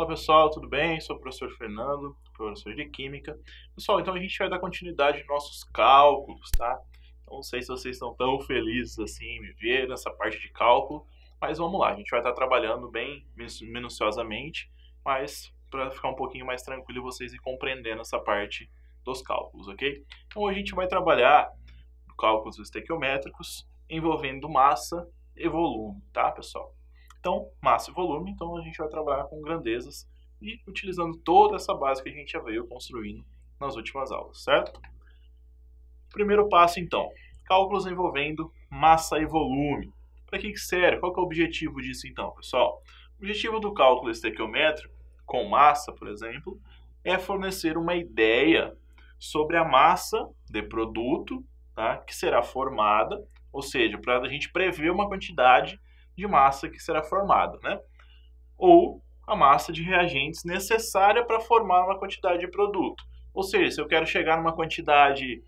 Fala pessoal, tudo bem? Sou o professor Fernando, professor de Química. Pessoal, então a gente vai dar continuidade aos nossos cálculos, tá? Então, não sei se vocês estão tão felizes assim em me ver nessa parte de cálculo, mas vamos lá, a gente vai estar trabalhando bem minuciosamente, mas para ficar um pouquinho mais tranquilo vocês ir compreendendo essa parte dos cálculos, ok? Então a gente vai trabalhar cálculos estequiométricos envolvendo massa e volume, tá, pessoal? Então, massa e volume, então a gente vai trabalhar com grandezas e utilizando toda essa base que a gente já veio construindo nas últimas aulas, certo? Primeiro passo, então, cálculos envolvendo massa e volume. Para que serve? Qual que é o objetivo disso, então, pessoal? O objetivo do cálculo estequiométrico com massa, por exemplo, é fornecer uma ideia sobre a massa de produto, tá, que será formada, ou seja, para a gente prever uma quantidade de massa que será formada, né? Ou a massa de reagentes necessária para formar uma quantidade de produto. Ou seja, se eu quero chegar numa quantidade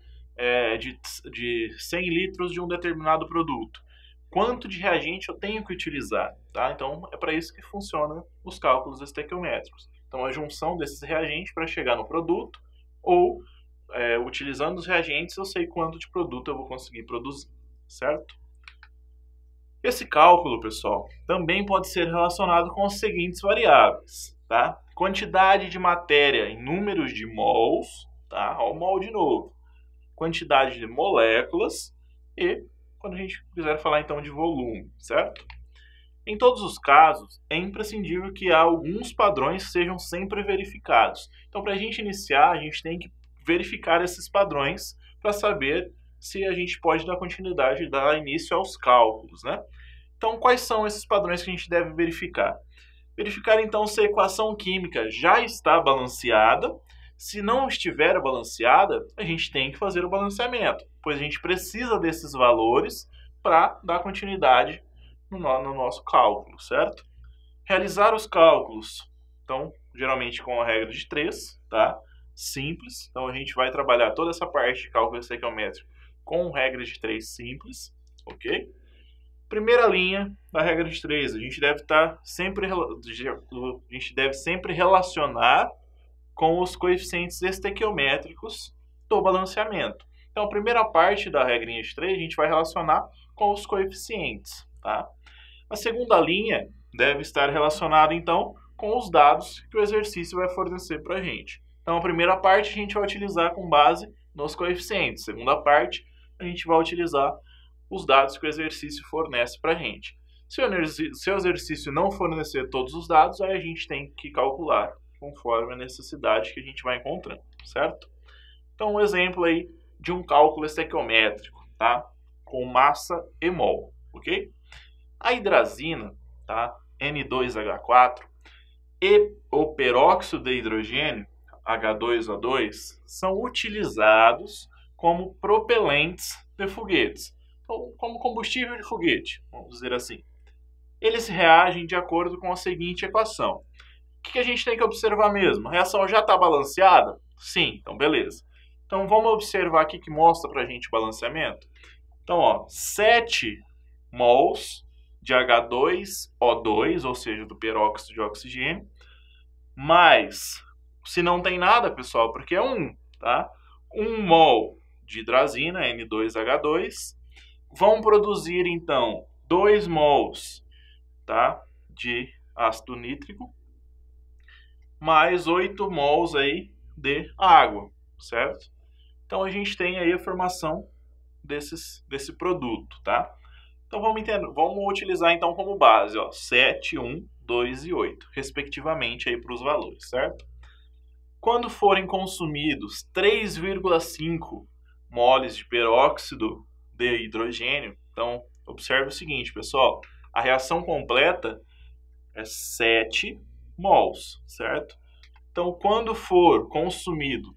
de 100 litros de um determinado produto, quanto de reagente eu tenho que utilizar, tá? Então, é para isso que funcionam os cálculos estequiométricos. Então, a junção desses reagentes para chegar no produto, ou utilizando os reagentes, eu sei quanto de produto eu vou conseguir produzir, certo? Esse cálculo, pessoal, também pode ser relacionado com as seguintes variáveis, tá? Quantidade de matéria em números de mols, tá? Ó, o mol de novo. Quantidade de moléculas e, quando a gente quiser falar então de volume, certo? Em todos os casos, é imprescindível que alguns padrões sejam sempre verificados. Então, para a gente iniciar, a gente tem que verificar esses padrões para saber se a gente pode dar continuidade e dar início aos cálculos, né? Então, quais são esses padrões que a gente deve verificar? Verificar, então, se a equação química já está balanceada. Se não estiver balanceada, a gente tem que fazer o balanceamento, pois a gente precisa desses valores para dar continuidade no nosso cálculo, certo? Realizar os cálculos, então, geralmente com a regra de 3, tá? Simples. Então, a gente vai trabalhar toda essa parte de cálculo estequiométrico com regra de 3 simples, ok? Primeira linha da regra de 3, a gente deve sempre relacionar com os coeficientes estequiométricos do balanceamento. Então, a primeira parte da regrinha de 3, a gente vai relacionar com os coeficientes, tá? A segunda linha deve estar relacionada, então, com os dados que o exercício vai fornecer para a gente. Então, a primeira parte a gente vai utilizar com base nos coeficientes. A segunda parte, a gente vai utilizar os dados que o exercício fornece para a gente. Se o exercício não fornecer todos os dados, aí a gente tem que calcular conforme a necessidade que a gente vai encontrando, certo? Então, um exemplo aí de um cálculo estequiométrico, tá? Com massa e mol, ok? A hidrazina, tá? N2H4 e o peróxido de hidrogênio, H2O2, são utilizados como propelentes de foguetes, então, como combustível de foguete, vamos dizer assim. Eles reagem de acordo com a seguinte equação. O que a gente tem que observar mesmo? A reação já está balanceada? Sim, então beleza. Então vamos observar aqui que mostra para a gente o balanceamento. Então, ó, 7 mols de H2O2, ou seja, do peróxido de oxigênio, mais, se não tem nada, pessoal, porque é 1, tá? 1 mol de hidrazina, N2H2, vão produzir, então, 2 mols, tá? De ácido nítrico, mais 8 mols aí de água, certo? Então, a gente tem aí a formação desse produto, tá? Então, vamos utilizar, então, como base, ó, 7, 1, 2 e 8, respectivamente, aí para os valores, certo? Quando forem consumidos 3,5 moles de peróxido de hidrogênio, então, observe o seguinte, pessoal, a reação completa é 7 mols, certo? Então, quando for consumido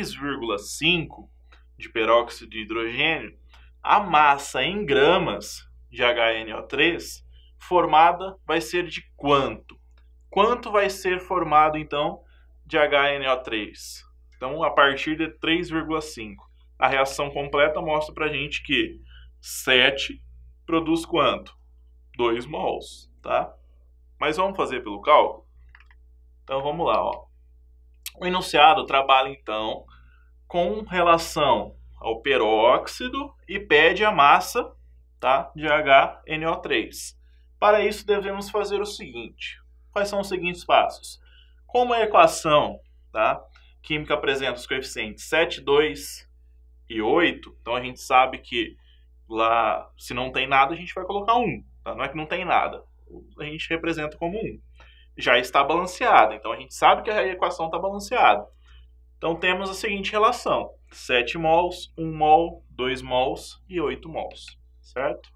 3,5 de peróxido de hidrogênio, a massa em gramas de HNO3 formada vai ser de quanto? Quanto vai ser formado, então, de HNO3? Então, a partir de 3,5. A reação completa mostra para a gente que 7 produz quanto? 2 mols, tá? Mas vamos fazer pelo cálculo? Então vamos lá, ó. O enunciado trabalha então com relação ao peróxido e pede a massa, tá, de HNO3. Para isso devemos fazer o seguinte. Quais são os seguintes passos? Como a equação, tá, química apresenta os coeficientes 7, 2 e 8, então a gente sabe que lá, se não tem nada, a gente vai colocar 1. Tá? Não é que não tem nada, a gente representa como 1. Já está balanceada, então a gente sabe que a equação está balanceada. Então temos a seguinte relação: 7 mols, 1 mol, 2 mols e 8 mols, certo?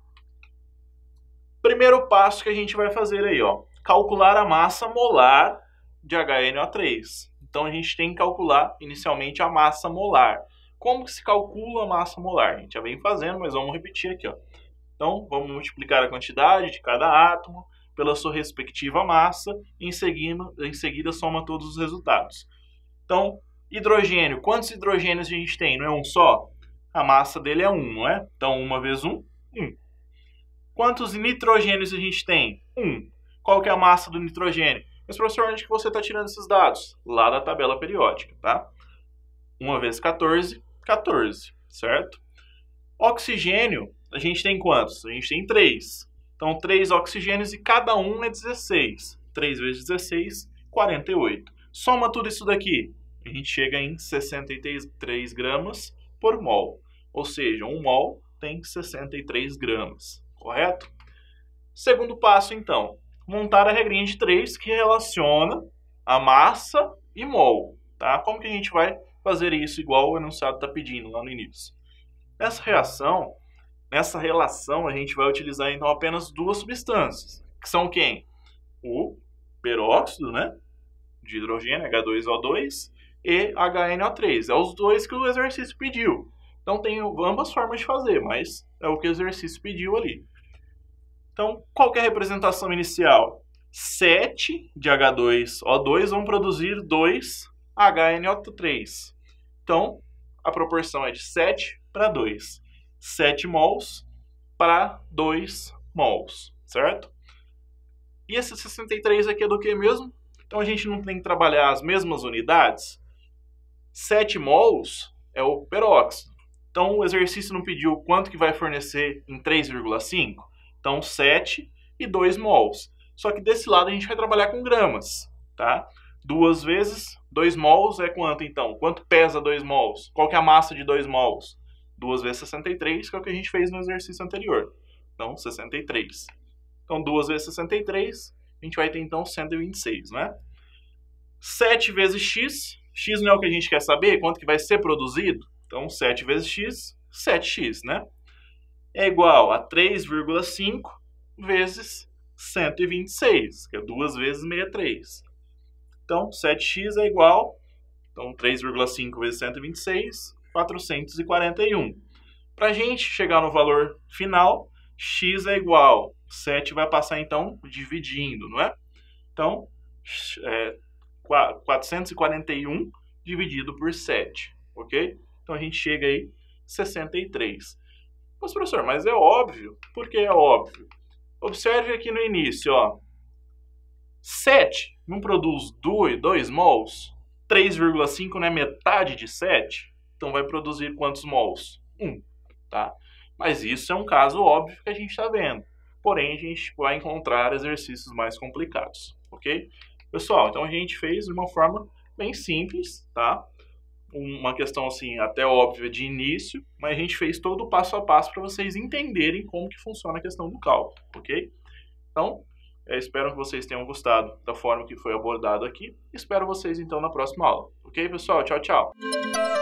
Primeiro passo que a gente vai fazer aí, ó, calcular a massa molar de HNO3. Então a gente tem que calcular inicialmente a massa molar. Como que se calcula a massa molar? A gente já vem fazendo, mas vamos repetir aqui, ó. Então vamos multiplicar a quantidade de cada átomo pela sua respectiva massa e em seguida soma todos os resultados. Então, hidrogênio, quantos hidrogênios a gente tem? Não é um só? A massa dele é 1, não é? Então 1 vezes 1, 1. Quantos nitrogênios a gente tem? 1. Qual que é a massa do nitrogênio? Mas, professor, onde que você está tirando esses dados? Lá da tabela periódica, tá? 1 vezes 14, 14, certo? Oxigênio, a gente tem quantos? A gente tem 3. Então, 3 oxigênios e cada um é 16. 3 vezes 16, 48. Soma tudo isso daqui. A gente chega em 63 gramas por mol. Ou seja, 1 mol tem 63 gramas. Correto? Segundo passo, então. Montar a regrinha de 3 que relaciona a massa e mol. Tá? Como que a gente vai fazer isso igual o enunciado está pedindo lá no início? Nessa relação, a gente vai utilizar então apenas duas substâncias, que são quem? O peróxido, né, de hidrogênio, H2O2, e HNO3. É os dois que o exercício pediu. Então tem ambas formas de fazer, mas é o que o exercício pediu ali. Então, qual que é a representação inicial? 7 de H2O2 vão produzir 2 HNO3. Então, a proporção é de 7 para 2. 7 mols para 2 mols, certo? E esse 63 aqui é do que mesmo? Então a gente não tem que trabalhar as mesmas unidades. 7 mols é o peróxido. Então o exercício não pediu quanto que vai fornecer em 3,5. Então 7 e 2 mols. Só que desse lado a gente vai trabalhar com gramas, tá? 2 vezes 2 mols é quanto então? Quanto pesa 2 mols? Qual que é a massa de 2 mols? 2 vezes 63, que é o que a gente fez no exercício anterior. Então, 63. Então, 2 vezes 63, a gente vai ter, então, 126, né? 7 vezes x. X não é o que a gente quer saber, quanto que vai ser produzido? Então, 7 vezes x, 7x, né? É igual a 3,5 vezes 126, que é 2 vezes 63. Então, 7x é igual, então, 3,5 vezes 126, 441. Para a gente chegar no valor final, x é igual, 7 vai passar então dividindo, não é? Então, 441 dividido por 7, ok? Então a gente chega aí 63. Mas professor, mas é óbvio. Por que é óbvio? Observe aqui no início, ó. 7 não produz 2 mols? 3,5 não é metade de 7? Então vai produzir quantos mols? 1, tá? Mas isso é um caso óbvio que a gente está vendo. Porém, a gente vai encontrar exercícios mais complicados, ok? Pessoal, então a gente fez de uma forma bem simples, tá? Uma questão assim, até óbvia de início, mas a gente fez todo o passo a passo para vocês entenderem como que funciona a questão do cálculo, ok? Então, espero que vocês tenham gostado da forma que foi abordado aqui. Espero vocês então na próxima aula, ok, pessoal? Tchau, tchau!